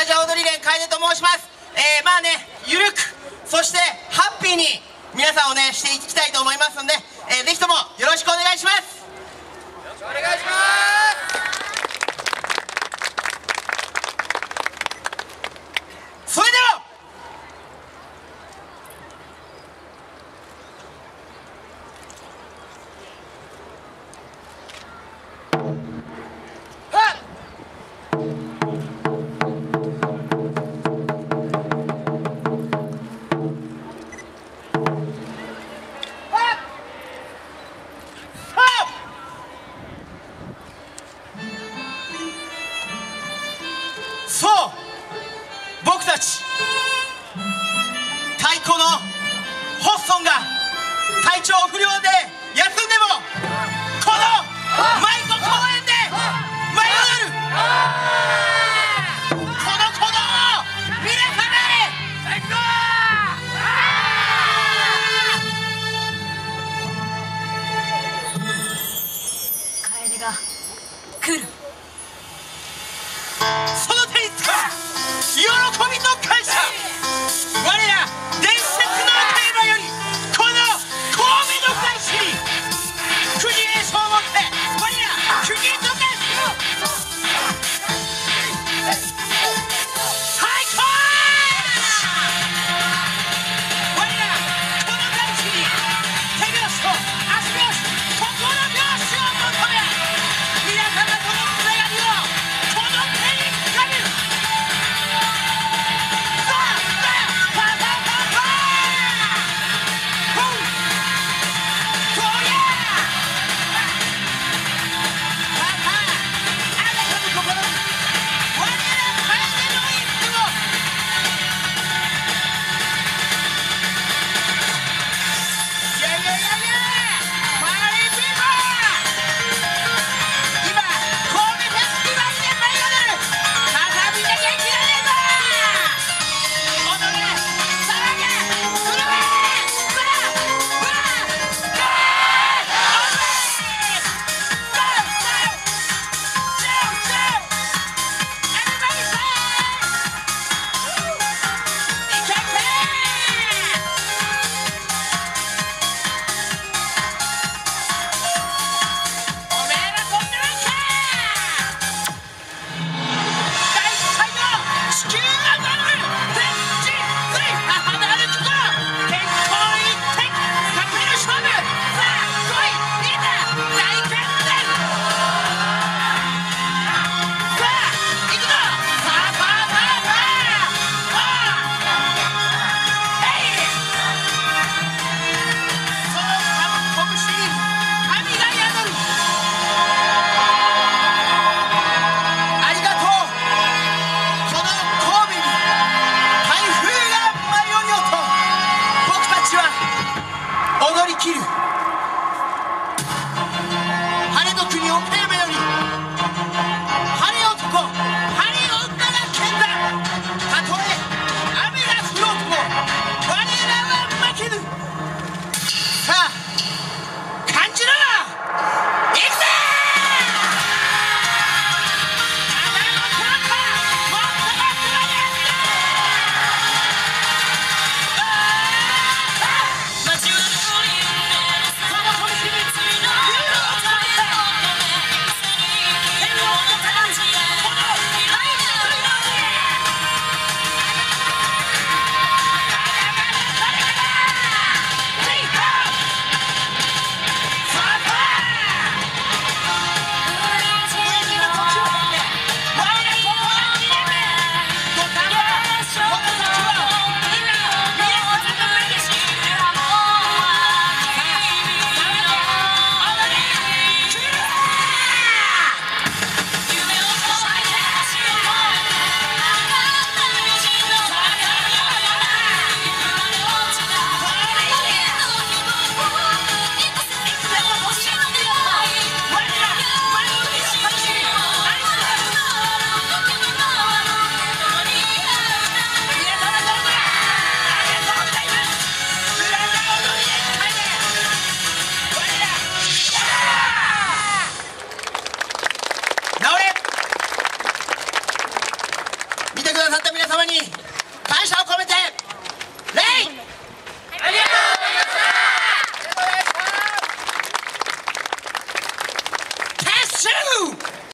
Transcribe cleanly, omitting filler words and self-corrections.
ジャ踊り連楓と申します。まあね、ゆるくそしてハッピーに皆さんをねしていきたいと思いますので、ぜひともよろしくお願いします。 よろしくお願いします。 それではそう、僕たち太鼓のホッソンが体調不良で休んでもこの舞妓公園で舞い踊るこの鼓動を皆様へ最高。 楓が来る。 その手につか喜びと感謝、我ら伝説のテーマよりこの神戸の大使に国栄賞を持って我ら国栄と返す最高。我らこの大使に手拍子と足拍子心拍子を求め、皆様とのつながりをこの手につかむ。我らくださった皆様に感謝を込めて礼。 ありがとうございました。 撤収。